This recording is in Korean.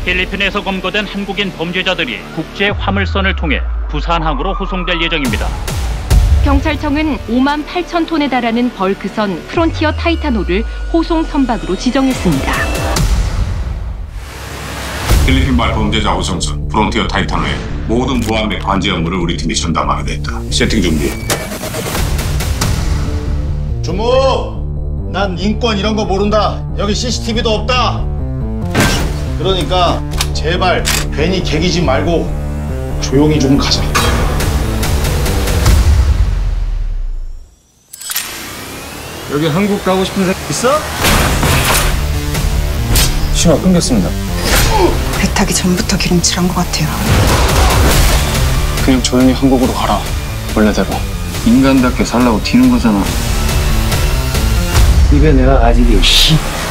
필리핀에서 검거된 한국인 범죄자들이 국제 화물선을 통해 부산항으로 호송될 예정입니다. 경찰청은 5만 8천 톤에 달하는 벌크선 프론티어 타이타노를 호송 선박으로 지정했습니다. 필리핀발 범죄자 호송선 프론티어 타이타노의 모든 보안 및 관제 업무를 우리 팀이 전담하게 됐다. 세팅 준비. 주무! 난 인권 이런 거 모른다. 여기 CCTV도 없다. 그러니까 제발 괜히 개기지 말고 조용히 좀 가자. 여기 한국 가고 싶은 사람 있어? 신호 끊겼습니다. 배 타기 전부터 기름칠한 것 같아요. 그냥 조용히 한국으로 가라. 원래대로. 인간답게 살라고 튀는 거잖아. 입에 내가 가지기